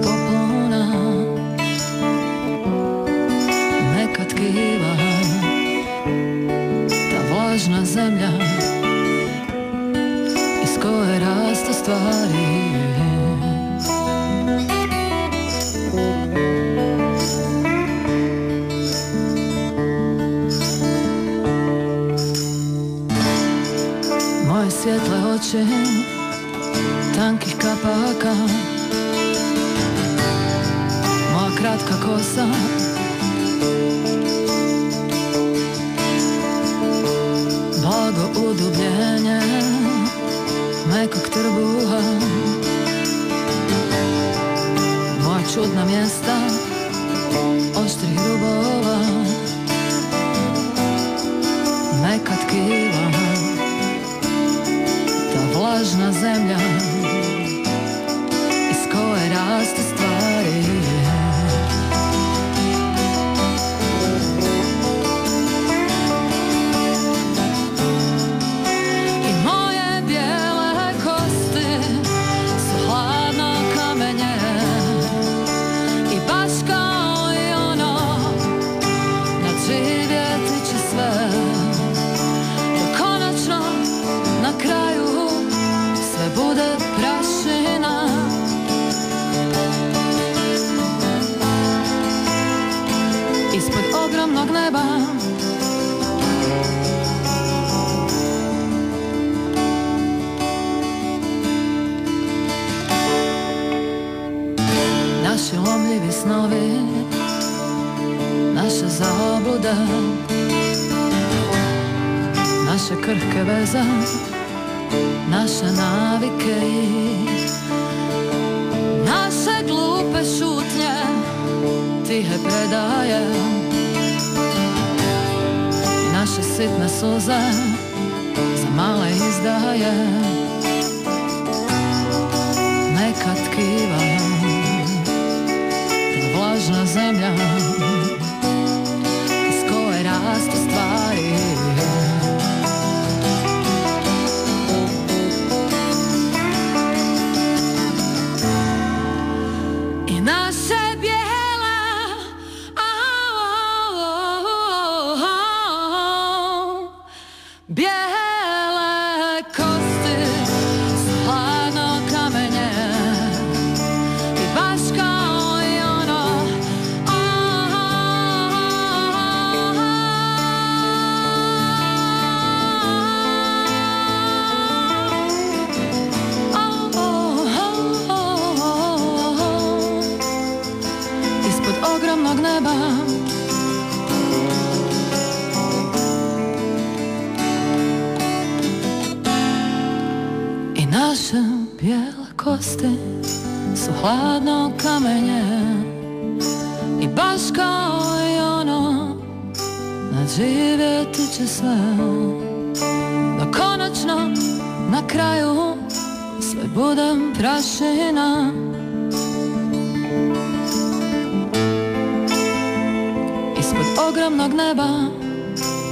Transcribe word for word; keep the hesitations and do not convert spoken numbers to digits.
popluna, neka tkiva, ta vlažna zemlja iz koje rastu stvari. Moje svjetle oči tankih kapaka, moja kratka kosa, blago udubljenje mekog trbuha, moja čudna mjesta oštrih rubova, meka tkiva, ta vlažna zemlja iz koje rastu stvari. I moje bijele kosti su hladno kamenje i baš kao i ono nadživjeti će sve, da konačno na kraju sve bude prašina. Ispod ogromnog neba naši lomljivi snovi, naše zablude, naše krhke veze, naše navike i naše glupe šutnje, tihe predaje, naše sitne suze za male izdaje, neka tkiva, ta vlažna zemlja iz koje rastu stvari. Naše bijele, oh, oh, oh, oh, bijele kosti su hladno kamenje i baš kao i ono, oh, oh, oh, oh, oh, oh, oh. Ispod ogromnog neba i naše bijele kosti su hladno kamenje i baš kao i ono nadživjeti će sve, da konačno na kraju sve budem prašina. Ogromnog neba